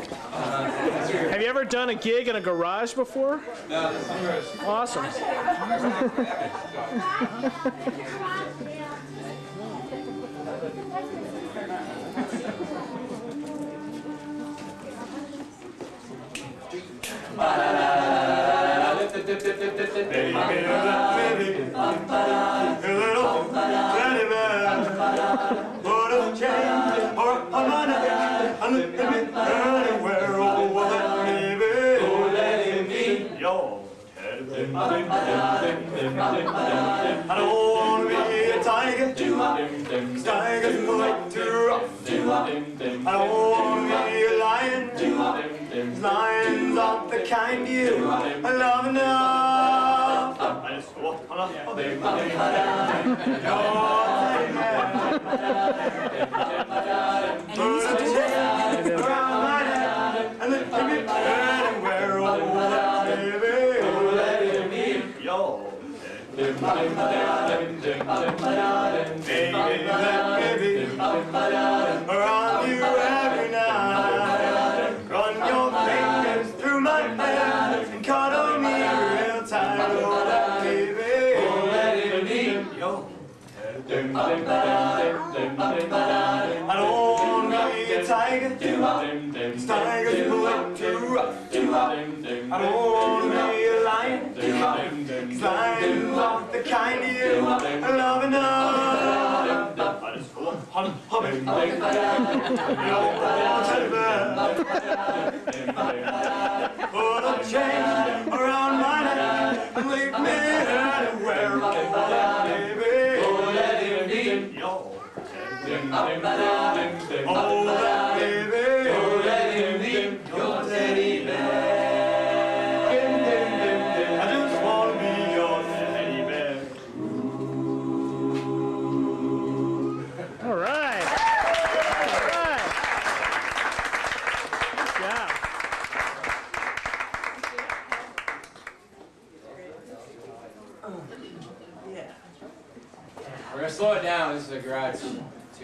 Have you ever done a gig in a garage before? No, this is yours. Awesome. I don't want to be a tiger, tigers like too rough. I don't want to be a lion, lions aren't the kind you love enough. I just want to be around my neck and let me turn and wear all that baby. Baby, around you every night. Run your fingers through my hair and cuddle me real tight. Oh, baby, yo. I don't want to be a tiger, tigers pull too rough. I don't want to be a lion, cause lions aren't the kind you love enough. I just go on humming, put a chain around my neck and leave me anywhere, baby. Yo. Oh, baby, your teddy bear. I just want to be your teddy bear. All right. All right. Good job. We're gonna slow it down. This is a garage tune.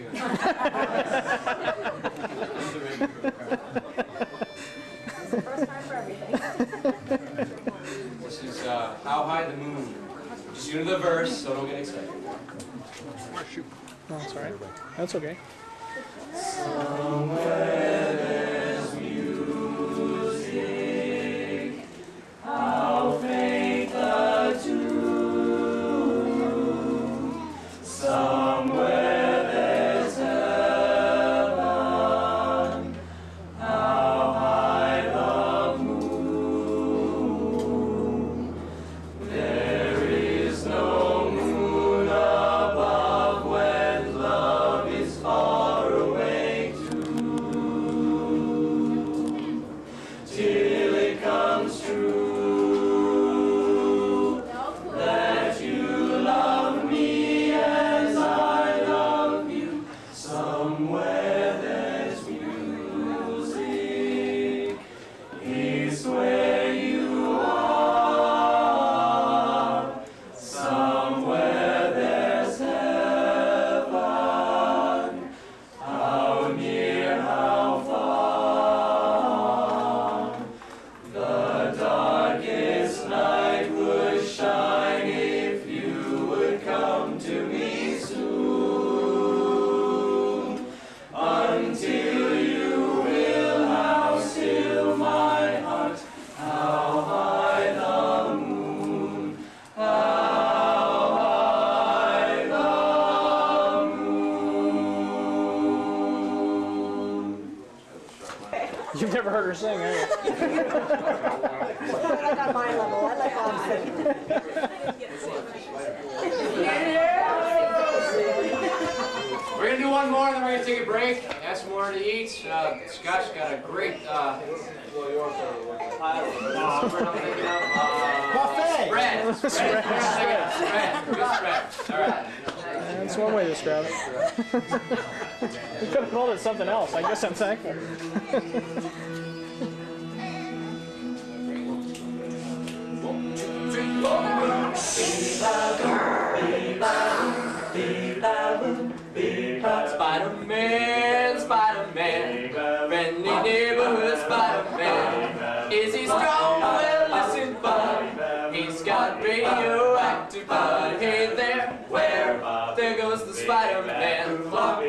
It's the first time for everything. This is How High the Moon. Just do the verse, so don't get excited. No, that's all right. That's okay. Somewhere there's music, how faint the tune. Somewhere there's heaven, how high the moon. There is no moon above when love is far away too, till it comes true that you love me as I love you. Somewhere there's music, is where you are. Somewhere there's heaven, how near, how far. The darkest night would shine if you would come to me soon. Until you will, how still my heart, how high the moon, how high the moon. You've never heard her sing, have you? I like on my level. I like all singing. We're gonna do one more, and then we're gonna take a break. Have some more to eat. Scott's got a great Buffet. spread. Good spread. All right. That's one way to describe it. We could have called it something else. I guess I'm thankful. Spider-Man, Spider-Man, friendly neighborhood Spider-Man. Spider-Man. Is he strong? Well, listen, bud. He's got radioactive blood. Hey there, where? There goes the Spider-Man.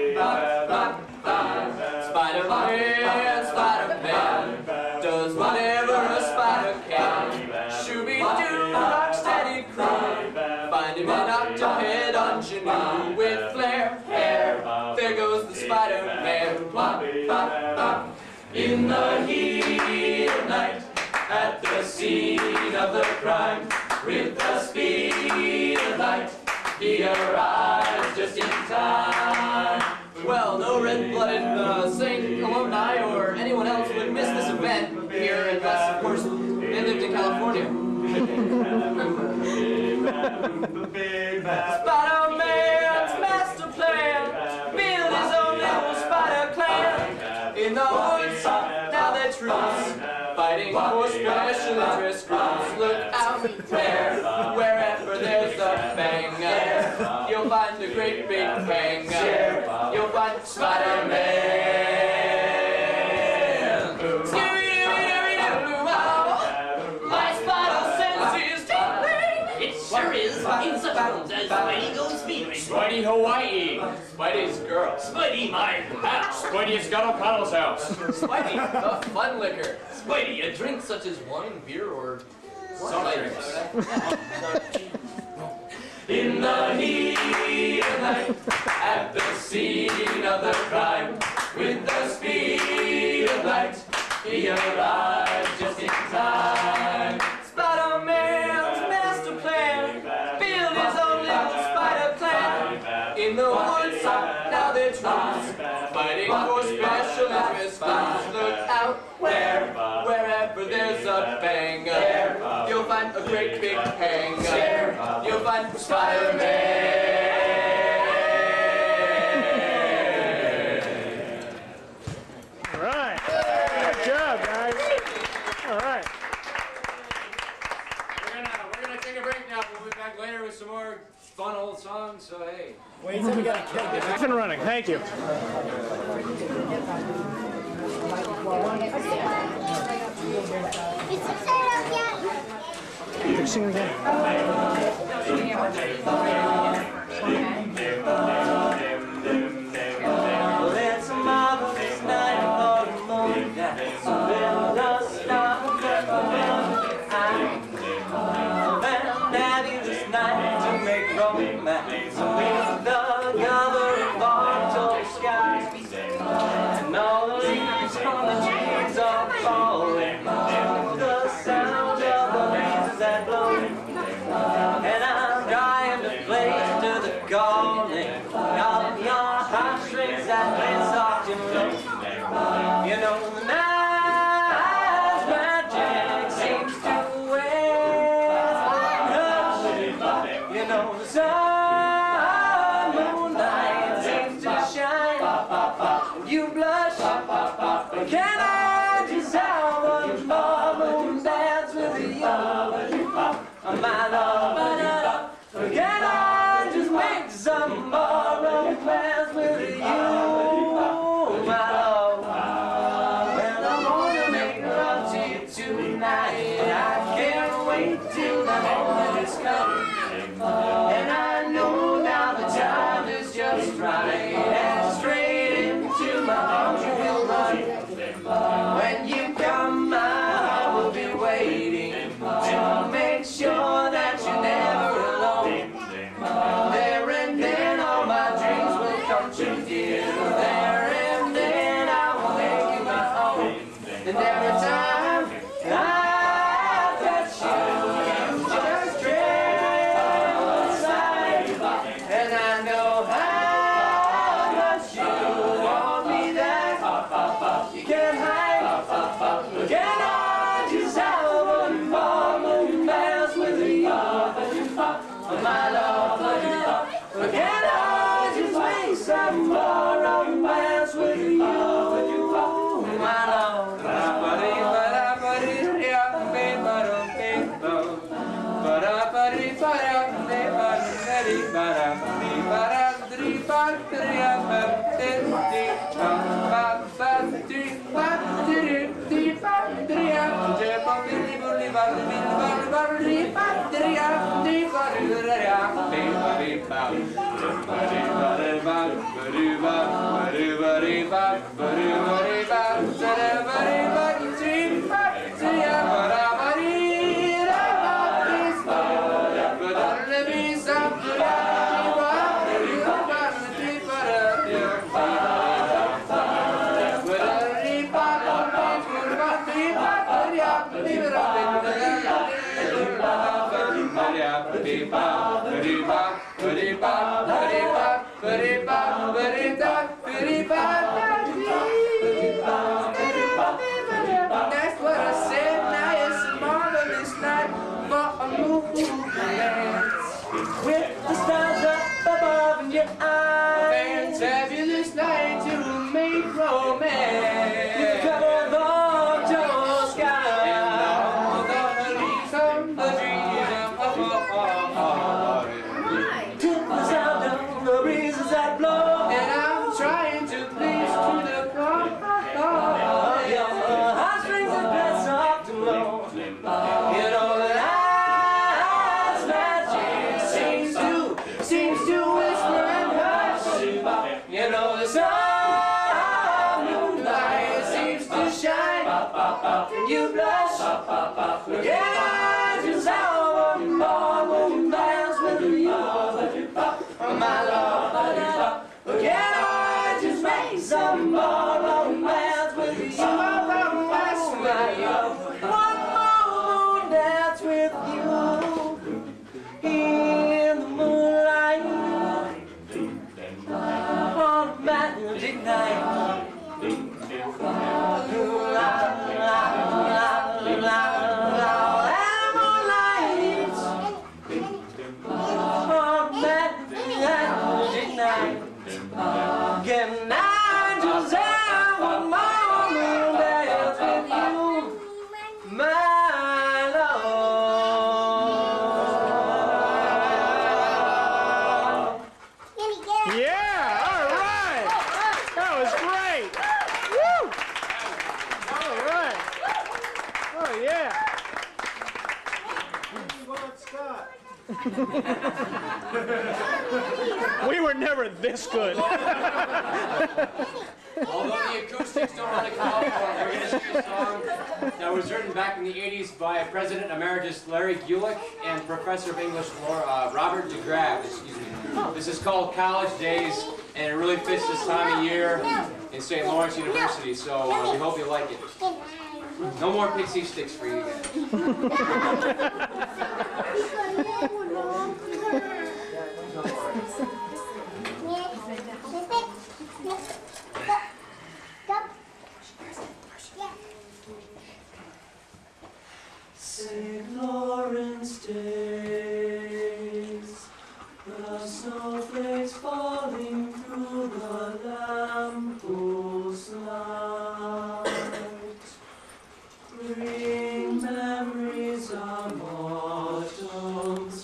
Spider-Man, Spider-Man, does whatever a spider can. Shooby-doo, rock steady crew. Find him in Octohead Ingenue with flare hair. There goes the Spider-Man. In the heat of night, at the scene of the crime, with the speed of light, he arrives just in time. Well, no red-blooded Saint alumni or anyone else would miss this event here unless, of course, they lived in California. Spider-Man's master plan, build his own little spider clan. In the woods, now they're troops, fighting for special interest groups. Look out there, wherever there's a banger, you'll find a great big hanger. You'll find Spider-Man. My spider sense is tingling. It sure is. It's about as Spidey goes feeling. Spidey Hawaii. Spidey's girl. Spidey my house. Spidey at Scott O'Connell's house. Spidey the fun liquor. Spidey a drink such as wine, beer, or Soft drinks. In the heat of night, At the scene of the crime, with the speed of light, he arrives just in time. Spider-Man's master plan, build his own little spider clan. In the woods, now they're troops, fighting for special interest groups. Look out wherever there's a banger, you'll find a great big hanger. You'll find Spider-Man. All right. Good job, guys. All right. We're gonna take a break now. We'll be back later with some more fun old songs. So hey. Wait till we got a kid. Off and running. Thank you. Sing again. Well, it's a marvelous night for the moon dance. So let us stop and get the fabulous night to make romance with the gathering bottle sky. And all the leaves on the trees are falling to the sound of the breezes that blow. And I'm trying to play to the calling of your heartstrings that play soft and low. You know the night's magic seems to hush. You know the sun, moonlight seems to shine. You blush. Can I just have one more moon dance with you, my love? Can I just make some more romance with you, my love? Well, I wanna make love to you tonight. I can't wait till the moment is come. And I know now the time is just right. And straight into my arms you will run. When you come, I will be waiting to make sure that you're never alone. There and then all my dreams will come true, dear. There and then I will make you my own. And every time I touch you, you just tremble inside. And I know how much you want me that you can't hide. Can I just have one more moon dance with you, my love? Can I just make some more romance with you, my love? That's what I said. Now it's a marvelous night for a movement with the stars up above in your eyes. Fantabulous night to make romance. With the cover of your sky and all the leaves on the trees to the sound of the breezes that blow. And I'm trying to please to the call. Heartstrings and best soft and low. You know that last magic seems to whisper and hush. You know the sun moonlight seems to shine, and you blush. Yeah, just how I'm born dance with you, my love. Can I just make some more romance with you? One more dance with you in the moonlight on a magic night. Can I just have one more dance with you, my love? Yeah, all right. That was great. Woo! All right. Oh, yeah. We were never this good. Although the acoustics don't really call for it, we're going to sing a song that was written back in the 80s by President Emeritus Larry Gulick and Professor of English Robert DeGraff. Excuse me. This is called College Days, and it really fits this time of year in St. Lawrence University, so we hope you like it. No more pixie sticks for you guys. St. Lawrence days, the snowflakes falling through the lamppost light, bring memories of autumn's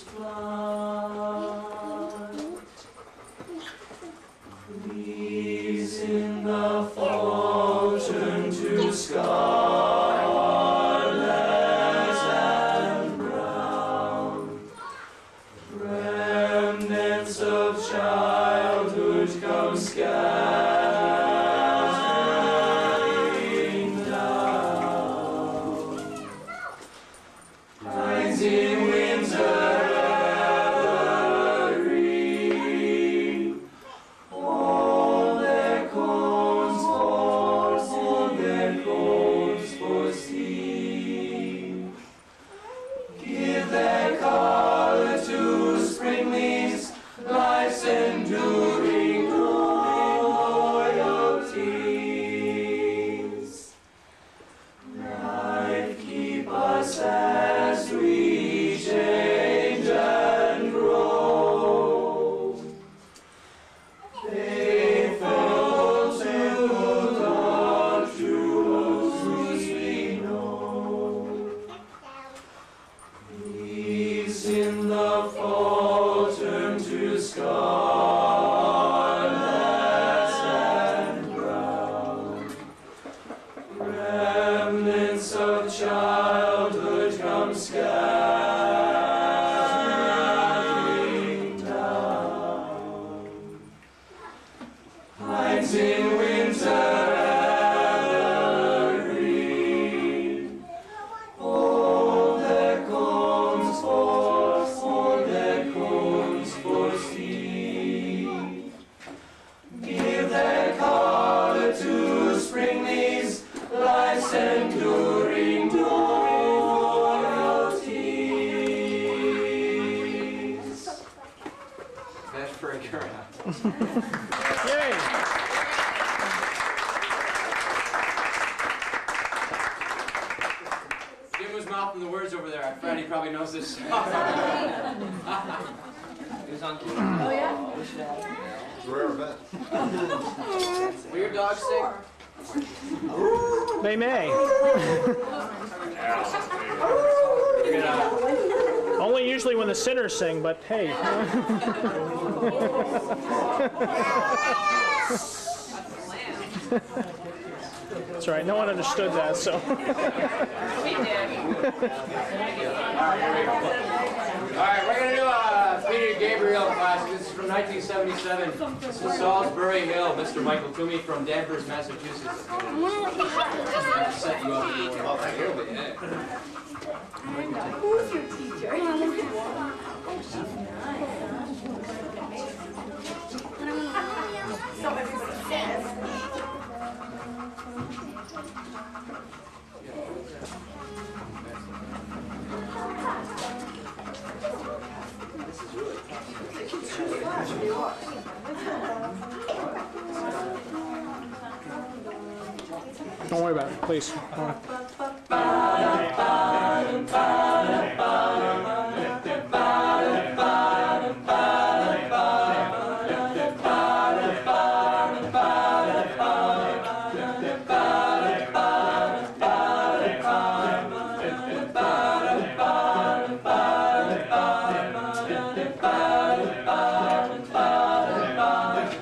flight. Leaves in the fall turn to scarlet and brown. enduring loyalties. That's pretty good. Yay! Jim was mouthing the words over there. Freddie probably knows this. He was on key. Oh, yeah? It's a rare event. Will your dogs sing? They may. You're gonna, Only usually when the sinners sing, but hey. That's right, no one understood that, so. Alright, we're going to do a Peter Gabriel classic. This is from 1977. This is Salisbury Hill, Mr. Michael Toomey from Danvers, Massachusetts. Set you up here. Oh, thank you. Who's your teacher? So everybody says. Don't worry about it, please.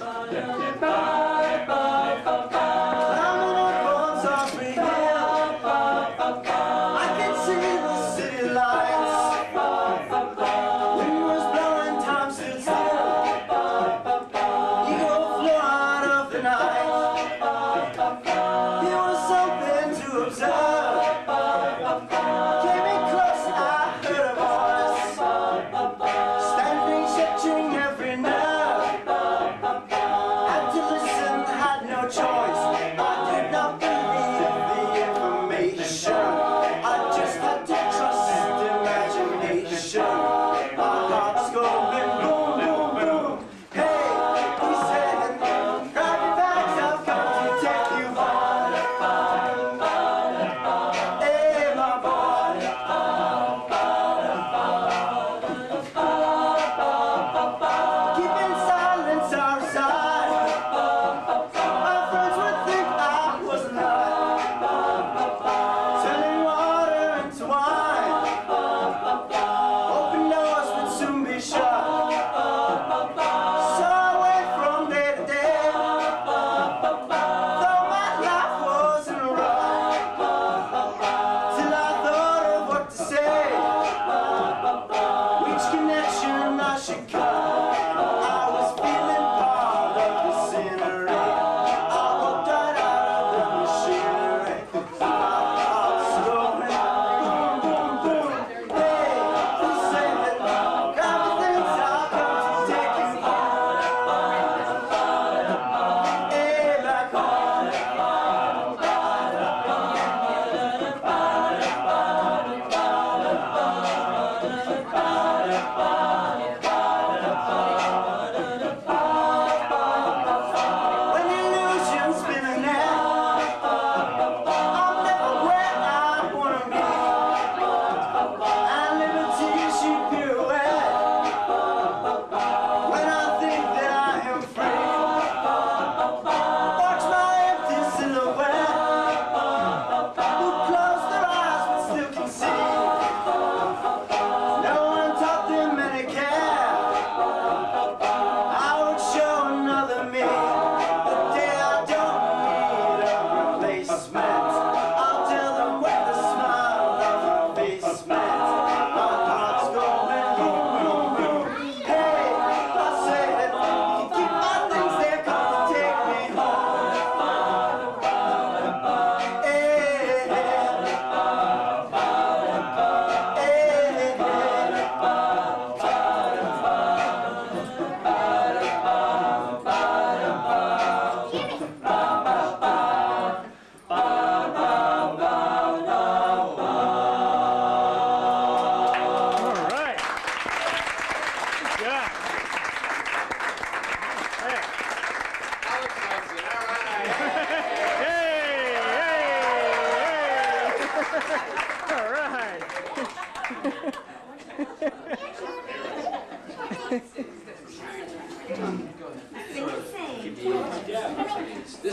I'm gonna go softly.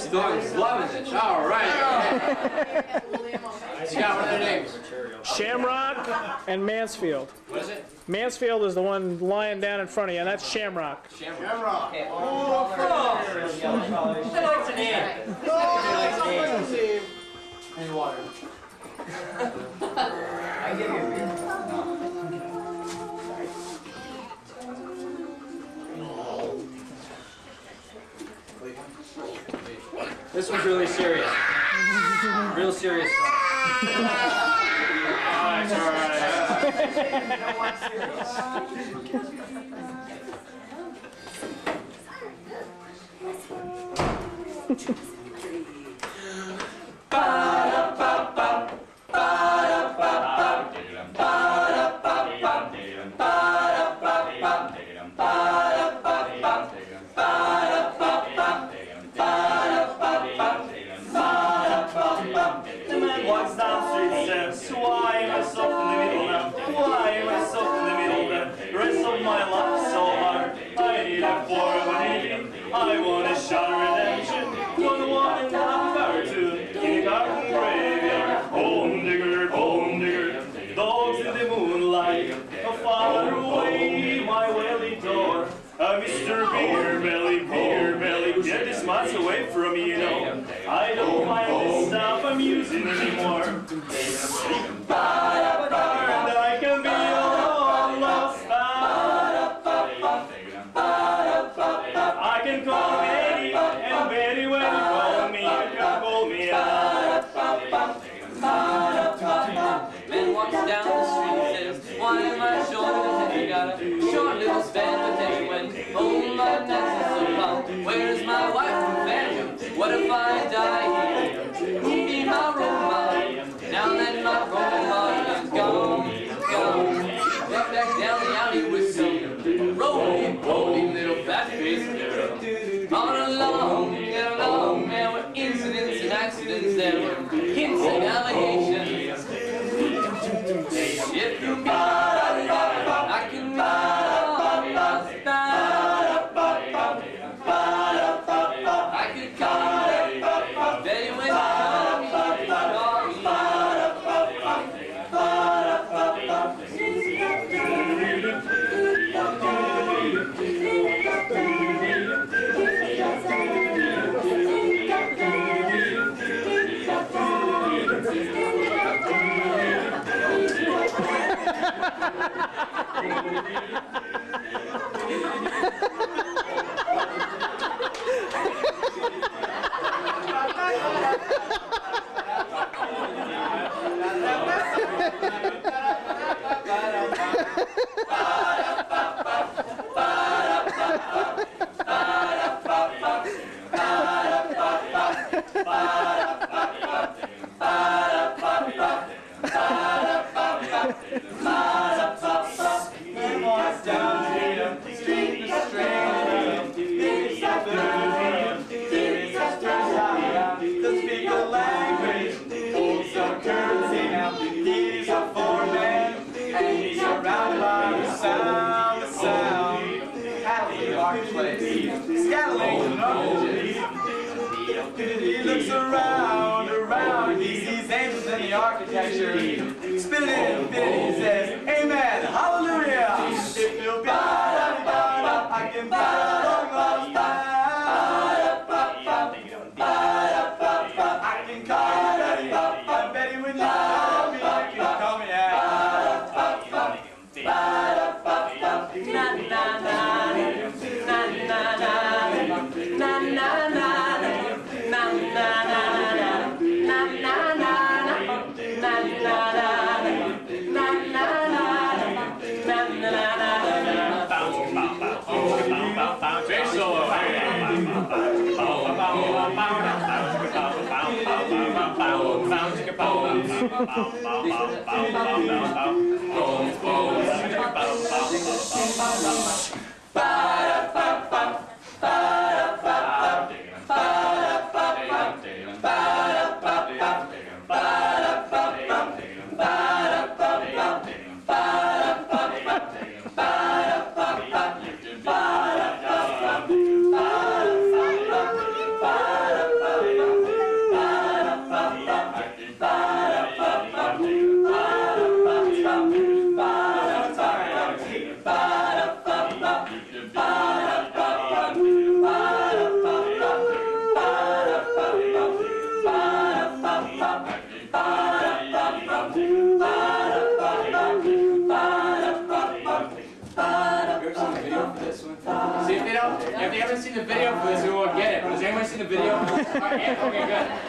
Thornton's loving this. All right. You got one of their names. Shamrock and Mansfield. What is it? Mansfield is the one lying down in front of you, and that's Shamrock. Shamrock. Oh, I like the name. I like the name. and water. I give you a beer. This one's really serious. Real serious song. Oh, it's all right. Walks down street steps. Why am I so in the middle now? Why am I so in the middle now? The rest of my life so hard. I need a form of needing. I want a shot of redemption. Don't want an hour to kindergarten graveyard. Bone digger, dogs in the moonlight. How far away my welly door. Mr. Beer Belly, get this miles away from me, you know. I don't find this stuff amusing anymore. And I can be all lost. I can call Betty, and Betty when you call me, you can call me out. Man walks down the street and says, why am I short? You got a short little span of head when oh my neck is so long. Where's my wife and family? What if I die here? Who'd be my role model? Now that my role model is gone. Walk back down the alley with some roly-poly little fat-faced girl. On a long, man with incidents and accidents that were hints and allegations. If you got it, I can I could call it Betty when he looks around, he sees angels in the architecture. Spinning in infinity, he says, amen, hallelujah. If you'll be I can buy long lost I can call Betty, and Betty when you call me, you can call me out. Na na na, na na na, na na na. If you haven't seen the video for this, we won't get it. But has anyone seen the video? All right, yeah, okay,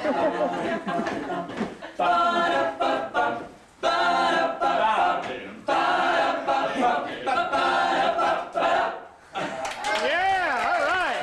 Yeah, all right.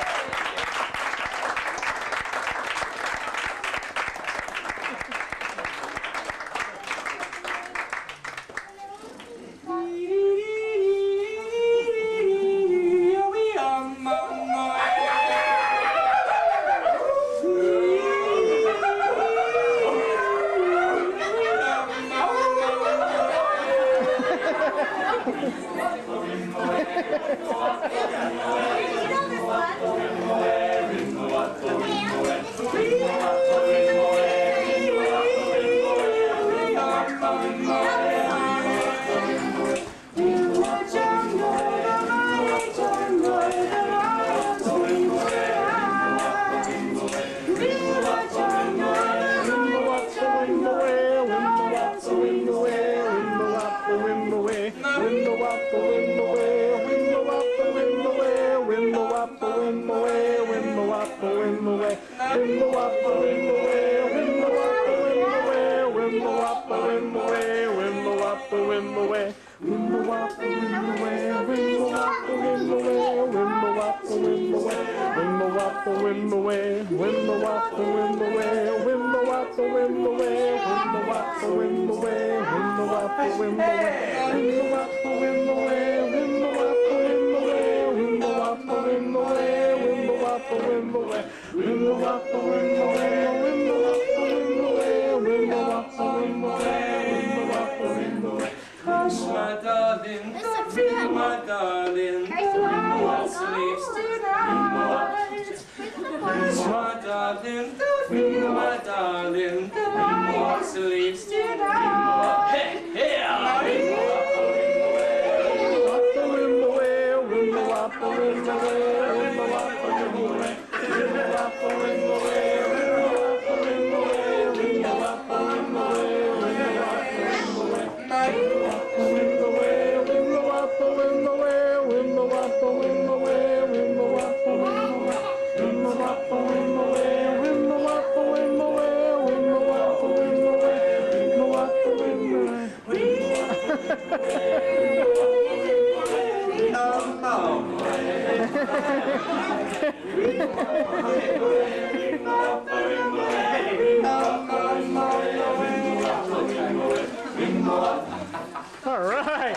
All right.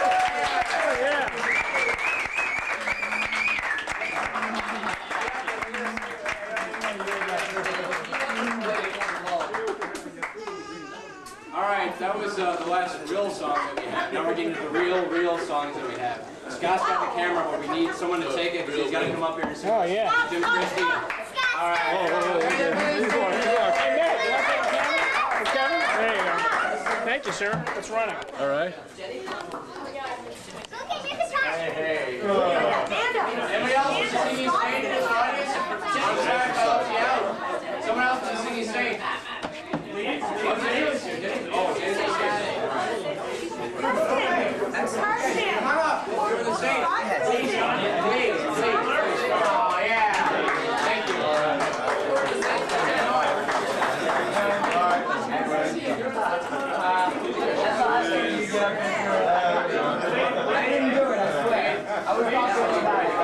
Oh, yeah. All right, that was the last real song that we had. Now we're getting to the real songs that we have. Scott's got the camera, but we need someone to take it because he's got to come up here and sing. Oh, yeah. Jim Christie. All right. Hey, Nick, you want to take the camera? Kevin? There you go. Thank you, sir. It's running. All right. Hey. Anybody else is singing Saint in this audience? On track, I'll help you out. Someone else is singing Saint. Oh, come on up. You're the Saint. Please. Oh, yeah. Thank you. I didn't do it, I swear. I was talking about it.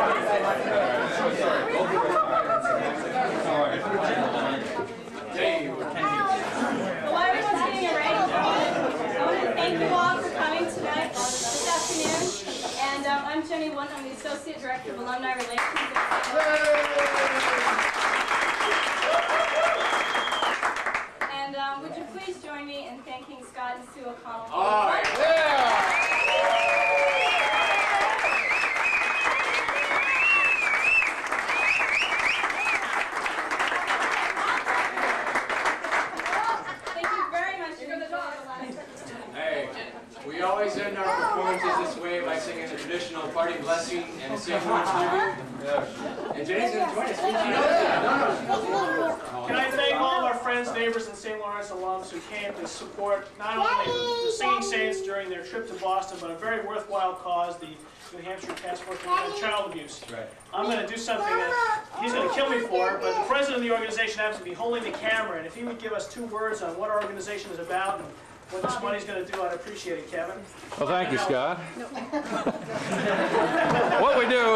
While everyone's getting it ready, I want to thank you all for coming tonight, this afternoon. And I'm Jenny Wood. I'm the Associate Director of Alumni Relations. And would you please join me in thanking Scott and Sue O'Connell? All right. Hey, we always end our performances this way by singing the traditional party blessing and a St. Louis tribute. And Jenny's going to join us. She knows it. Can I thank all of our friends, neighbors, and St. Lawrence alums who came to support not only the Singing Saints during their trip to Boston, but a very worthwhile cause, the New Hampshire Task Force on Child Abuse. Right. I'm going to do something that he's going to kill me for, but the president of the organization happens to be holding the camera, and if he would give us 2 words on what our organization is about and what this money's going to do, I'd appreciate it, Kevin. Well, thank you, Scott. What we do,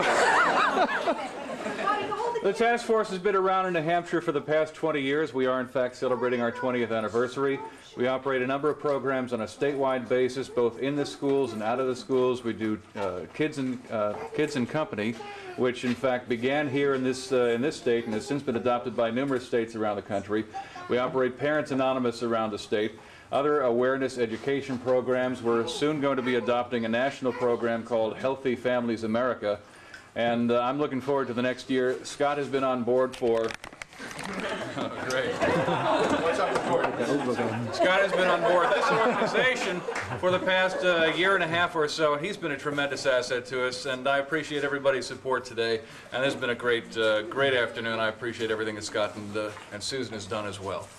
the task force has been around in New Hampshire for the past 20 years. We are, in fact, celebrating our 20th anniversary. We operate a number of programs on a statewide basis, both in the schools and out of the schools. We do Kids and Company, which, in fact, began here in this state and has since been adopted by numerous states around the country. We operate Parents Anonymous around the state. Other awareness education programs. We're soon going to be adopting a national program called Healthy Families America, and I'm looking forward to the next year. Scott has been on board for... Oh, great. What's up, Scott has been on board this organization for the past year and a half or so, and he's been a tremendous asset to us, and I appreciate everybody's support today, and this has been a great afternoon. I appreciate everything that Scott and Susan has done as well.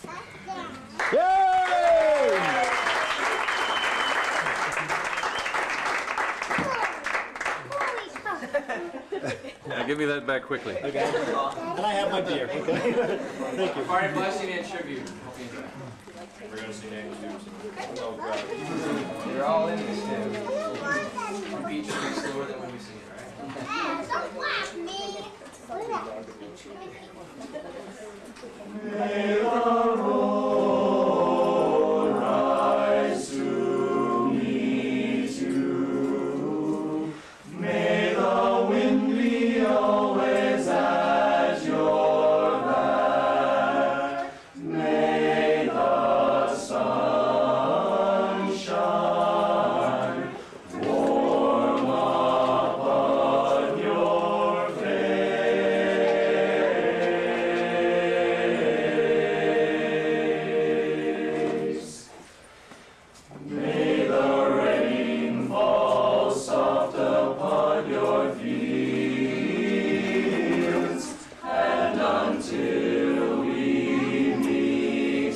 Now, give me that back quickly. Okay. Can I have my beer? Okay. Thank you. Party blessing and tribute. Hope you enjoy. We're going to sing names too. You're all in this too. The beat should be slower than when we sing it, right? May the road rise to meet you. May the wind be always at your back. May the sun shine warm upon your face. May the rain fall soft upon your fields, and until we meet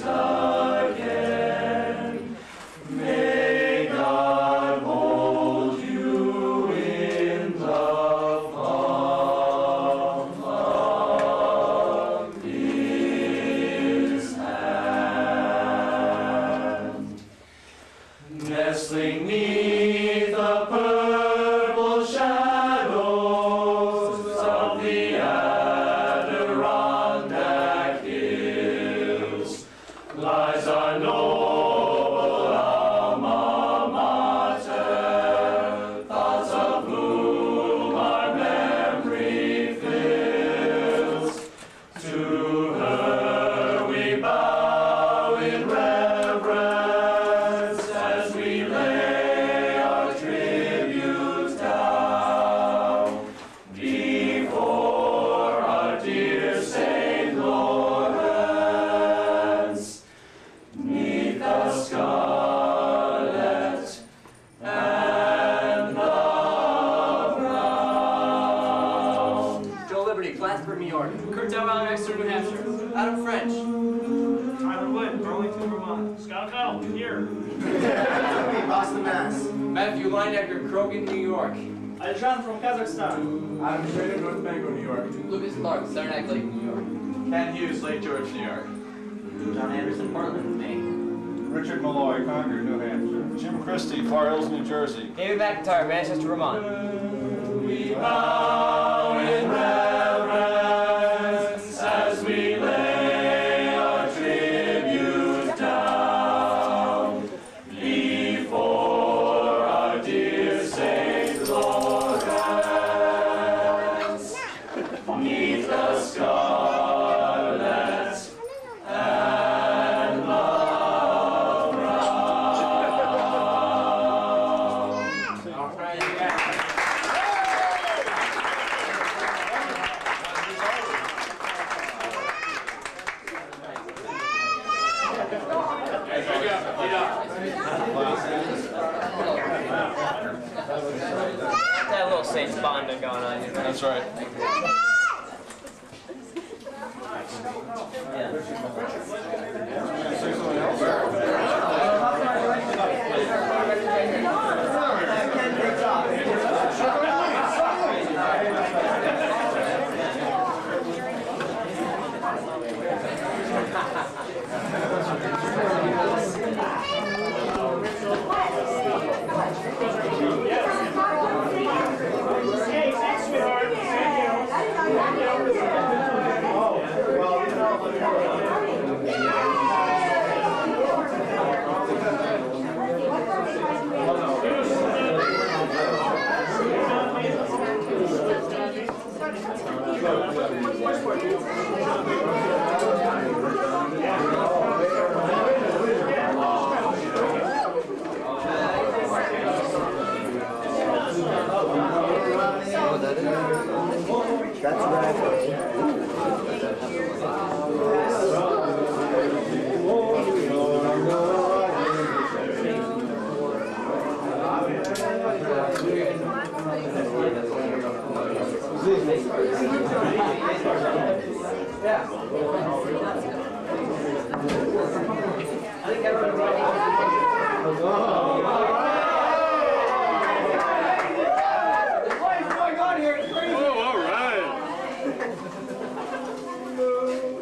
again, may God hold you in the palm of His hand. Nestling neath the purple shadows of the Adirondack hills lies our noble alma mater, thoughts of whom our memory fills. To her we bow in reverence as we lay our tribute down before our dear St. Lawrence, 'neath the scarlet and the brown. Joel Liberty, Plattsburgh, New York. Kurt Delval, Exeter, New Hampshire. Adam French. Tyler Wood, Burlington, Vermont. Scott O'Connell, here. Boston, Mass. Matthew Linecker, Krogan, New York. Aljan from Kazakhstan. Adam Schrader, North Bangor, New York. Lucas Clark, Saranac Lake, New York. Ken Hughes, Lake George, New York. John Anderson, Portland, Maine. Richard Malloy, Concord, New Hampshire. Jim Christie, Far Hills, New Jersey. David McIntyre, Manchester, Vermont. We bow in reverence as we lay our tribute down before our dear St. Lawrence, 'neath the scarlet and the brown. All right. That little Saints bonding going on here. That's right. Hey, thanks, sweetheart. Thank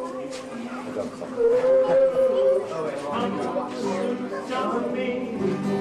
you.